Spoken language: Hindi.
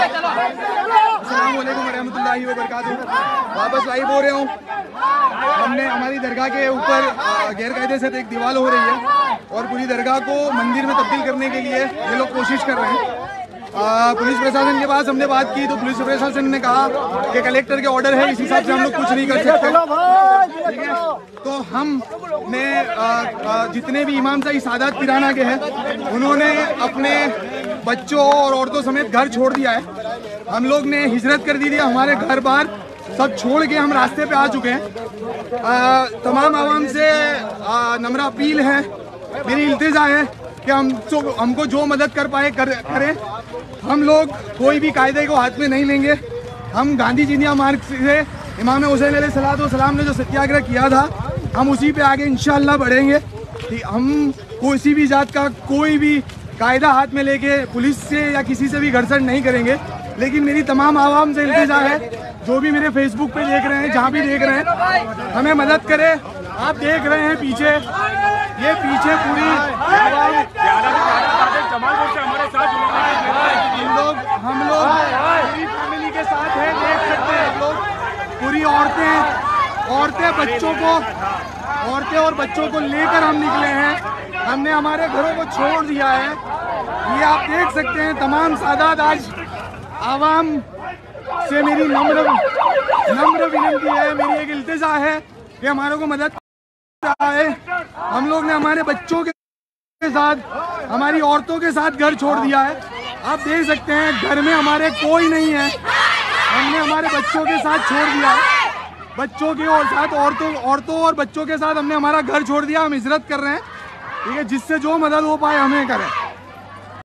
अस्सलाम वालेकुम रहमतुल्लाहि व बरकातहू। वापस लाइव हो रहे हूँ। हमने हमारी दरगाह के ऊपर गैरकायदे से एक दीवार हो रही है और पूरी दरगाह को मंदिर में तब्दील करने के लिए ये लोग कोशिश कर रहे हैं। पुलिस प्रशासन के पास हमने बात की तो पुलिस प्रशासन ने कहा कि कलेक्टर के ऑर्डर है, इस हिसाब से हम लोग कुछ नहीं कर सकते। ठीक है, तो हमने जितने भी इमाम साहब सादात पिराना के हैं उन्होंने अपने बच्चों और औरतों समेत घर छोड़ दिया है। हम लोग ने हिजरत कर दी थी, हमारे घर बार सब छोड़ के हम रास्ते पे आ चुके हैं। तमाम आवाम से नम्र अपील है, मेरी इल्तिजा है कि हमको जो मदद कर पाए करें। हम लोग कोई भी कायदे को हाथ में नहीं लेंगे। हम गांधी जी मार्ग से इमाम हुसैन अलैहिस्सलाम ने जो सत्याग्रह किया था हम उसी पे आगे इंशाअल्लाह बढ़ेंगे। हम किसी भी जात का कोई भी कायदा हाथ में लेके पुलिस से या किसी से भी घर्षण नहीं करेंगे। लेकिन मेरी तमाम आवाम से इल्तिजा है, जो भी मेरे फेसबुक पे देख रहे हैं, जहाँ भी देख रहे हैं, हमें मदद करें। आप देख रहे हैं पीछे, ये पीछे पूरी हम लोग पूरी फैमिली के साथ हैं, देख सकते हैं आप लोग। पूरी औरतें और बच्चों को लेकर हम निकले हैं। हमने हमारे घरों को छोड़ दिया है। ये आप देख सकते हैं। तमाम सादात आज आवाम से मेरी नम्र विनती है, मेरी एक इल्तिजा है कि हमारे को मदद है। हम लोग ने हमारे बच्चों के साथ, हमारी औरतों के साथ घर छोड़ दिया है। आप देख सकते हैं घर में हमारे कोई नहीं है। हमने हमारे बच्चों के साथ छोड़ दिया है। बच्चों के और साथ औरतों और बच्चों के साथ हमने हमारा घर छोड़ दिया। हम हिजरत कर रहे हैं। ठीक है, जिससे जो मदद हो पाए हमें करें।